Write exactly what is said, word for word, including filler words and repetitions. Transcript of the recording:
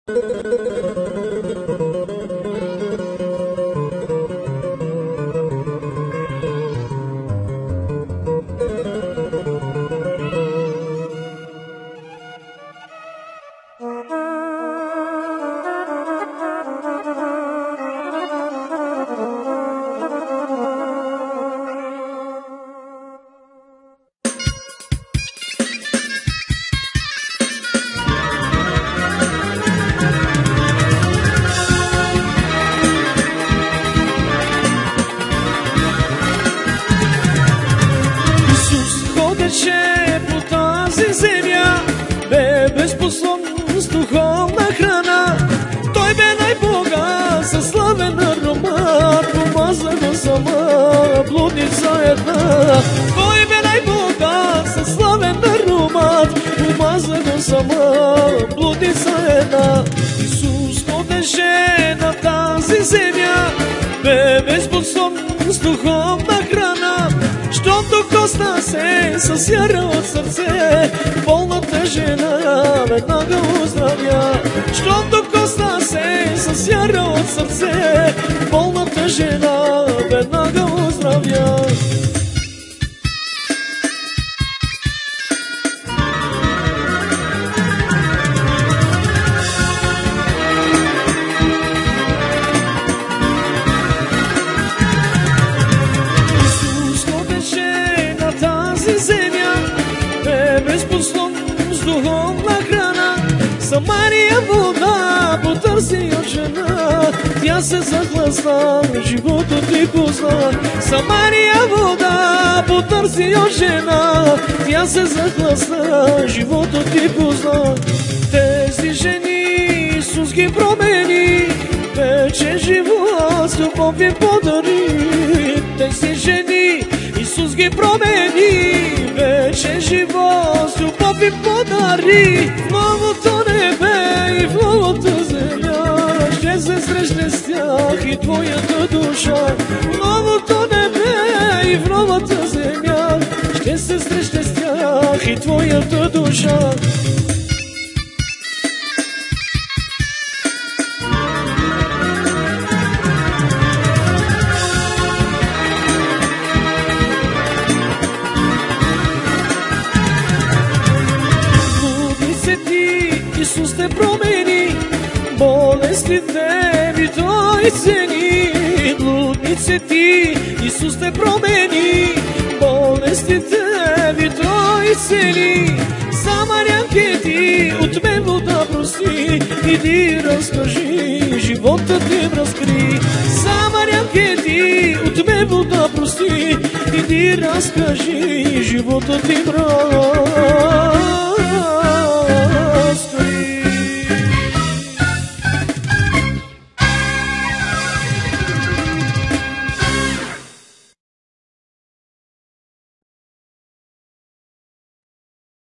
С яра от сърце, болната жена веднага оздравя. Щото коста се с яра от сърце, болната жена веднага оздравя. Мария вода потърси от жена, тя се захлъсна, живота ти позна. Самария вода потърси от жена, тя се захлъсна, живота ти позна. Тези жени Исус ги промени, вече живот с любов им подари. Тези жени Исус ги промени, вече живот с любов им подари. В новото небе и в новата земя ще се срещне с тях и твоята душа. В новото небе и в новата земя ще се срещне с тях и твоята душа. Исус те промени, болестите ви Той цени. Блуднице ти, Исус те промени, болестите ви Той цени. Самарянке ти от мен вода прости, иди разкажи, живота ти разкри. Самарянке ти от мен вода прости, иди разкажи, живота ти разкри.